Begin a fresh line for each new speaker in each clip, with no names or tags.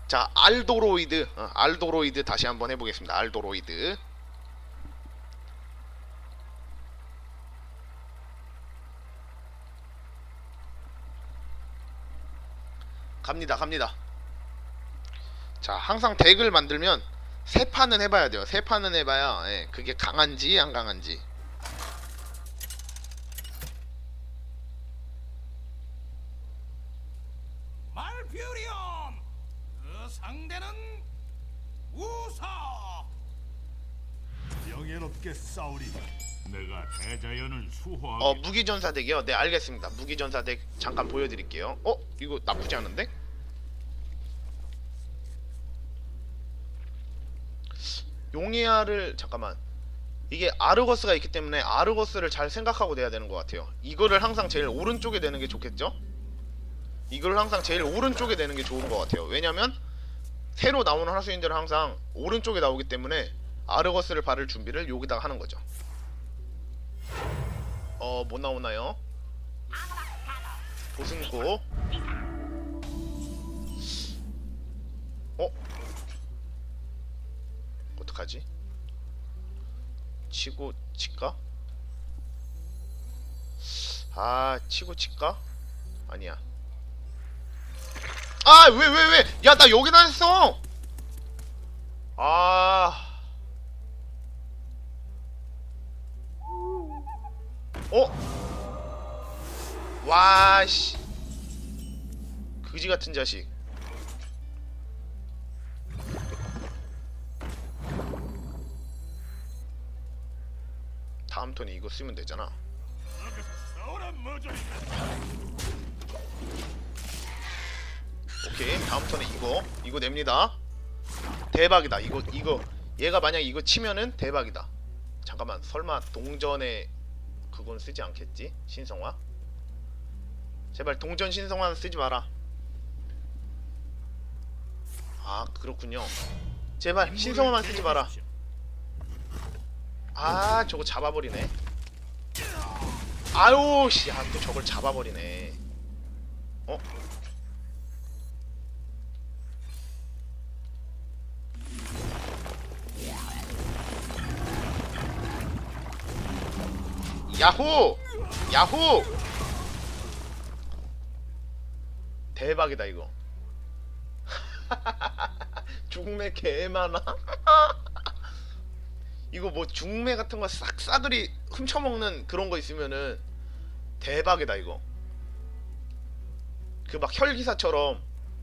자, 알도로이드. 알도로이드 다시 한번 해보겠습니다. 알도로이드. 갑니다, 갑니다. 자, 항상 덱을 만들면 세 판은 해봐야 돼요. 세 판은 해봐야 그게 강한지 안 강한지.
말퓨리온! 그 상대는 우사!
명예롭게 싸우리다. 내가 대자연을 수호하게.
무기전사 덱이요? 네, 알겠습니다. 무기전사 덱 잠깐 보여드릴게요. 이거 나쁘지 않은데? 용이야를 잠깐만, 이게 아르거스가 있기 때문에 아르거스를 잘 생각하고 내야 되는 것 같아요. 이거를 항상 제일 오른쪽에 내는 게 좋겠죠? 이걸 항상 제일 오른쪽에 내는 게 좋은 것 같아요. 왜냐면 새로 나오는 하수인들은 항상 오른쪽에 나오기 때문에 아르거스를 바를 준비를 여기다가 하는 거죠. 뭐 나오나요? 보승고. 어떡하지? 치고 칠까? 치고 칠까? 아니야. 왜? 야, 나 여기다 했어! 와씨. 그지 같은 자식. 다음 턴에 이거 쓰면 되잖아. 오케이, 다음 턴에 이거 냅니다. 대박이다. 이거 얘가 만약 이거 치면은 대박이다. 잠깐만, 설마 동전에 그건 쓰지 않겠지? 신성화? 제발 동전 신성화는 쓰지 마라. 그렇군요. 제발 신성화만 쓰지 마라. 저거 잡아버리네. 아유 씨, 또 저걸 잡아버리네. 야호! 야호! 대박이다 이거. 중매 개 많아. 이거 뭐 중매 같은 거 싹 싸그리 훔쳐먹는 그런 거 있으면은 대박이다 이거. 그 막 혈기사처럼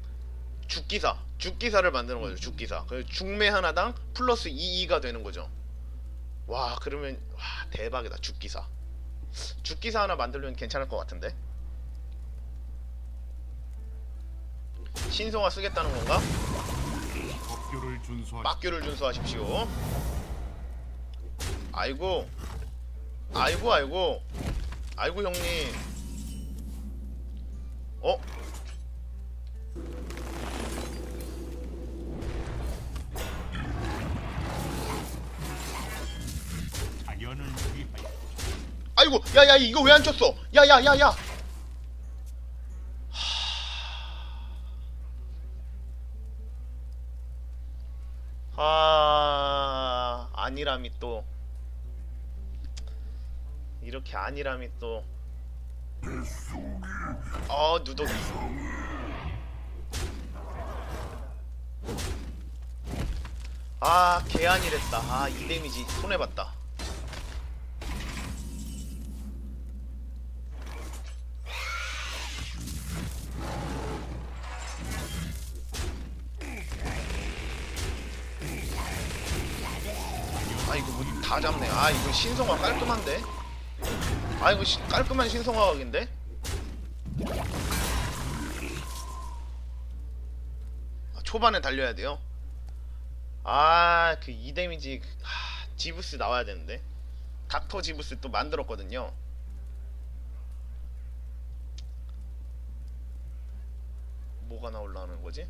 죽기사를 만드는 거죠. 죽기사. 그 중매 하나당 플러스 2가 되는 거죠. 와, 그러면 대박이다. 죽기사 하나 만들면 괜찮을 것 같은데. 신성화 쓰겠다는 건가? 빡규를 준수하십시오. 아이고 형님. 아이고, 야야, 이거 왜 안 쳤어? 야야야야. 아니람이 또 이렇게 아니람이 또. 누더기. 개아니랬다. 이 데미지 손해봤다. 이거 뭐 다 잡네. 이거 신성화 깔끔한데? 이거 깔끔한 신성화각인데? 초반에 달려야 돼요. 그 2데미지. 지부스 나와야 되는데. 닥터 지부스 또 만들었거든요. 뭐가 나오려는 거지?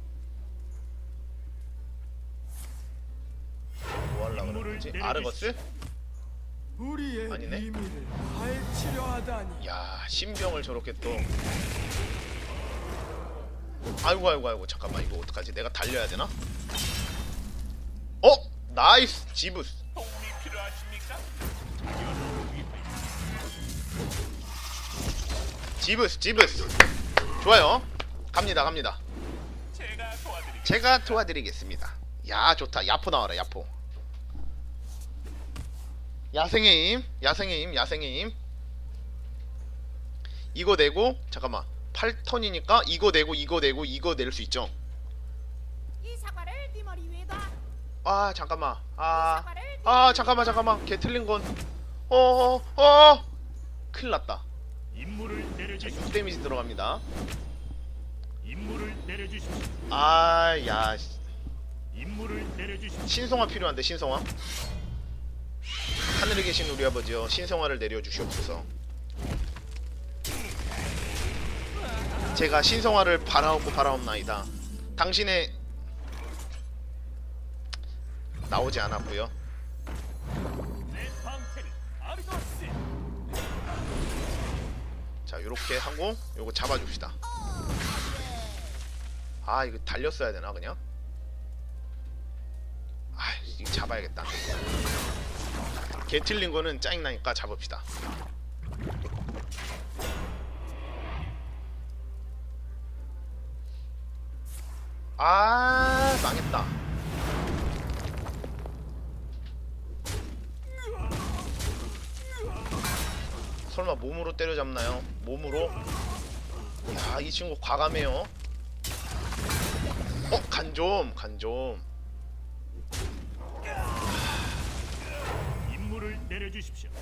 뭐 하려고 그러는 거지? 아르거스? 아니네?
파헤치려 하다니.
야, 신병을 저렇게 또. 아이고 잠깐만 이거 어떡하지? 내가 달려야 되나? 나이스 지부스.
도움이 필요하십니까?
지브스 좋아요. 갑니다
제가 도와드릴게요.
제가 도와드리겠습니다. 야 좋다. 야포 나와라 야포. 야생의 힘. 이거 내고 잠깐만 8턴이니까 이거 내고 이거 낼 수 있죠.
이 사과를 네 머리 위에 놔.
아 잠깐만 잠깐만 걔 틀린건 큰일났다.
임무를
자,
내려주십시오.
6 데미지 들어갑니다.
임무를 내려주십시오.
아야
임무를 내려주십시오.
신성화 필요한데 신성화. 하늘에 계신 우리 아버지여 신성화를 내려주시옵소서. 제가 신성화를 바라옵나이다. 당신의 나오지 않았고요.
내 방패를 아르고스.
자 요렇게 하고 요거 잡아줍시다. 아 이거 달렸어야 되나 그냥? 아 이거 잡아야겠다. 개 틀린 거는 짜증나니까 잡읍시다. 아 망했다. 설마 몸으로 때려잡나요? 몸으로? 야, 이 친구 과감해요. 간좀.
임무를 내려주십시오.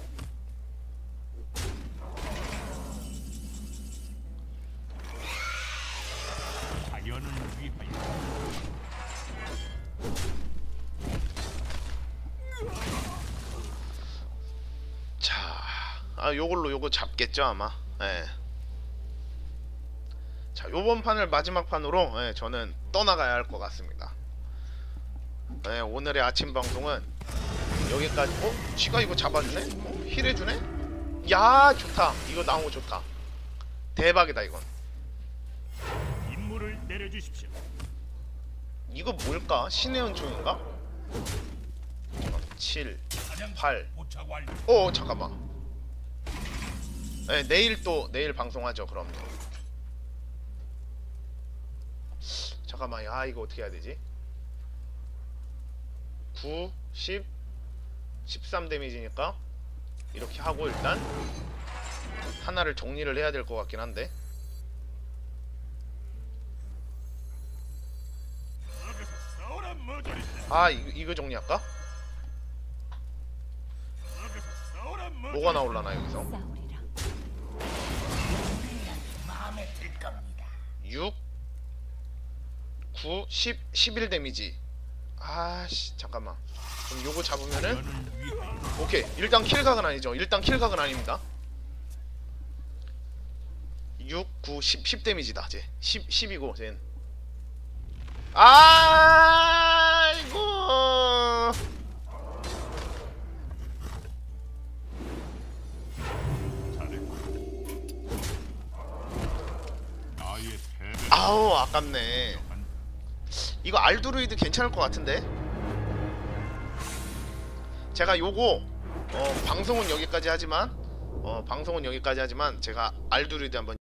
자연을 위하여.
자, 요거 잡겠죠 아마. 예. 자, 요번 판을 마지막 판으로 저는 떠나가야 할 것 같습니다. 오늘의 아침 방송은 여기까지. 지가 이거 잡아주네? 힐해주네? 야 좋다. 이거 나온 거 좋다. 대박이다 이건.
임무를 내려주십시오.
이거 뭘까? 신의 은총인가? 7, 8.
도착 완료.
잠깐만. 내일 방송하죠 그럼요. 잠깐만. 이거 어떻게 해야 되지? 9, 10, 13 데미지니까 이렇게 하고 일단 하나를 정리를 해야 될 것 같긴 한데.
싸우라 머저리다.
이거 정리할까?
싸우라
뭐가 나올라나 여기서?
싸우리라.
마음에 들 겁니다.
6, 9, 10, 11 데미지. 잠깐만. 그럼 요거 잡으면은
자연을 위하여.
오케이. 일단 킬각은 아니죠. 일단 킬각은 아닙니다. 6, 9, 10 데미지다. 쟤 10이고 쟤는. 아이고.
나의 패배.
아우 아깝네. 이거 알두루이드 괜찮을 것 같은데. 제가 요거 방송은 여기까지 하지만 제가 알두루이드 한번